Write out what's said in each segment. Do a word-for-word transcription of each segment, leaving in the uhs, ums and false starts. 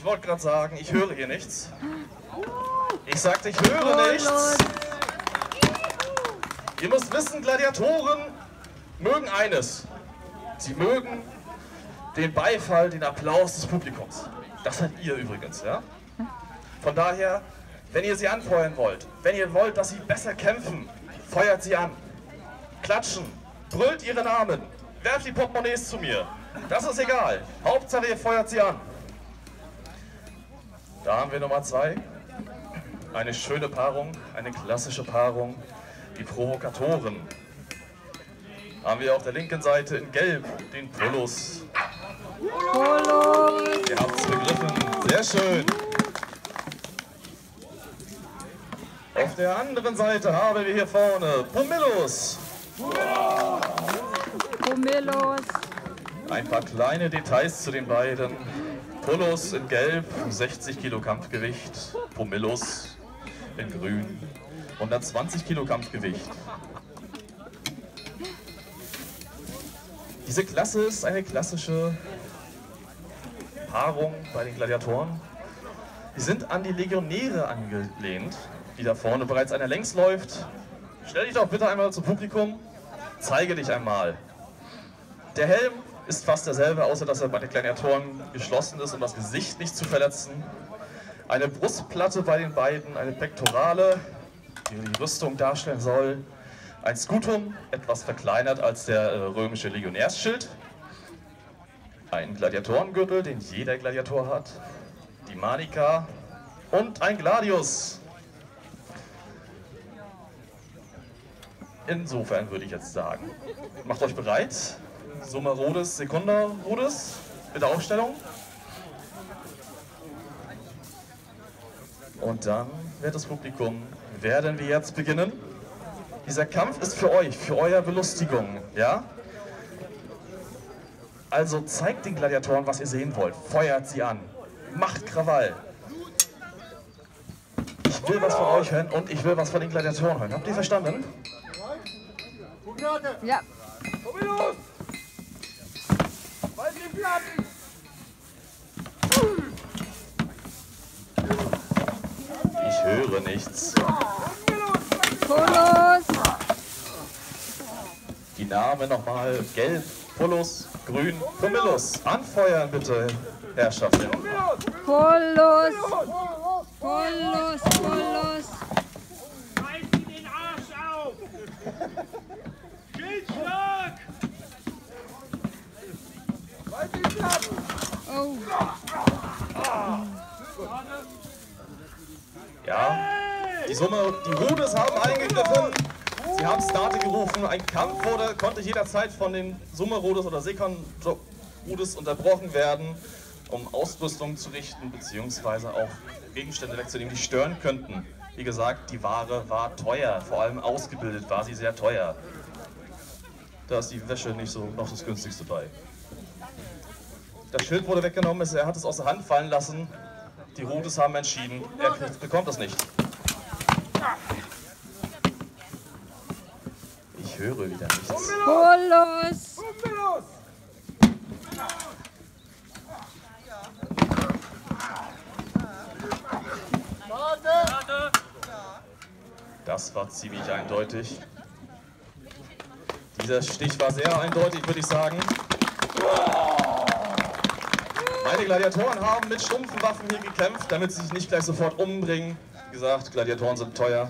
Ich wollte gerade sagen, ich höre hier nichts. Ich sagte, ich höre nichts. Ihr müsst wissen, Gladiatoren mögen eines. Sie mögen den Beifall, den Applaus des Publikums. Das seid ihr übrigens, ja? Von daher, wenn ihr sie anfeuern wollt, wenn ihr wollt, dass sie besser kämpfen, feuert sie an. Klatschen, brüllt ihre Namen, werft die Portemonnaies zu mir. Das ist egal. Hauptsache, ihr feuert sie an. Da haben wir Nummer zwei. Eine schöne Paarung, eine klassische Paarung. Die Provokatoren. Haben wir auf der linken Seite in Gelb den Polus. Polus! Ihr habt es begriffen. Sehr schön. Auf der anderen Seite haben wir hier vorne Pumillus. Pumillus! Ein paar kleine Details zu den beiden. Polus in Gelb, sechzig Kilo Kampfgewicht. Pumillus in Grün, hundertzwanzig Kilo Kampfgewicht. Diese Klasse ist eine klassische Paarung bei den Gladiatoren. Die sind an die Legionäre angelehnt, die da vorne bereits einer längs läuft. Stell dich doch bitte einmal zum Publikum, zeige dich einmal. Der Helm ist fast derselbe, außer dass er bei den Gladiatoren geschlossen ist, um das Gesicht nicht zu verletzen. Eine Brustplatte bei den beiden, eine Pektorale, die die Rüstung darstellen soll. Ein Scutum, etwas verkleinert als der äh, römische Legionärsschild. Ein Gladiatorengürtel, den jeder Gladiator hat. Die Manica und ein Gladius. Insofern würde ich jetzt sagen, macht euch bereit. Summa Rodis, Secunda Rodis, bitte Aufstellung. Und dann, wertes Publikum, werden wir jetzt beginnen. Dieser Kampf ist für euch, für eure Belustigung, ja? Also zeigt den Gladiatoren, was ihr sehen wollt. Feuert sie an. Macht Krawall. Ich will was von euch hören und ich will was von den Gladiatoren hören. Habt ihr verstanden? Ja. Ich höre nichts. Polus! Die Namen nochmal: Gelb, Polus, Grün, Pumillus. Anfeuern bitte, Herrschaften. Polus! Polus! Polus! Reiß sie den Arsch auf! Schildschlag! Oh! Ja, die Summe, die Rudes haben eingegriffen. Sie haben Starte gerufen. Ein Kampf wurde, konnte jederzeit von den Summa Rodis oder Sekon Rodis unterbrochen werden, um Ausrüstung zu richten, beziehungsweise auch Gegenstände wegzunehmen, die stören könnten. Wie gesagt, die Ware war teuer, vor allem ausgebildet war sie sehr teuer. Da ist die Wäsche nicht so noch das günstigste bei. Das Schild wurde weggenommen, er hat es aus der Hand fallen lassen. Die Rodis haben entschieden, er kriegt, bekommt es nicht. Ich höre wieder nichts. Polus! Das war ziemlich eindeutig. Dieser Stich war sehr eindeutig, würde ich sagen. Meine Gladiatoren haben mit stumpfen Waffen hier gekämpft, damit sie sich nicht gleich sofort umbringen. Wie gesagt, Gladiatoren sind teuer.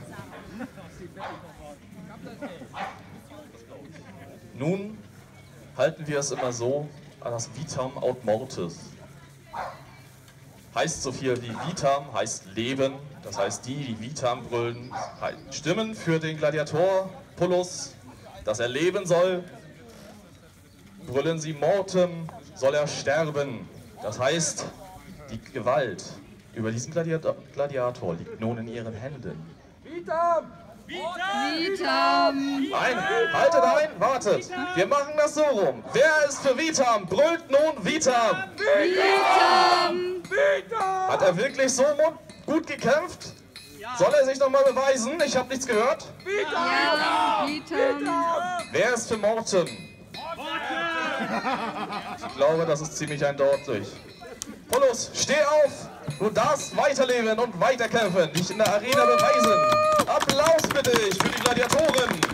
Nun halten wir es immer so, das Vitam aut mortis. Heißt so viel wie Vitam, heißt Leben. Das heißt, die, die Vitam brüllen, stimmen für den Gladiator Polus, dass er leben soll. Brüllen sie Mortem, soll er sterben. Das heißt, die Gewalt über diesen Gladiator, Gladiator liegt nun in ihren Händen. Vitam! Vitam! Nein, haltet ein, wartet. Wir machen das so rum. Wer ist für Vitam? Brüllt nun Vitam! Vitam! Hat er wirklich so gut gekämpft? Soll er sich noch mal beweisen? Ich habe nichts gehört. Ja, Vitam! Wer ist für Mortem? Ich glaube, das ist ziemlich eindeutig. Pollus, steh auf! Du darfst weiterleben und weiterkämpfen, dich in der Arena beweisen. Applaus bitte für die Gladiatoren!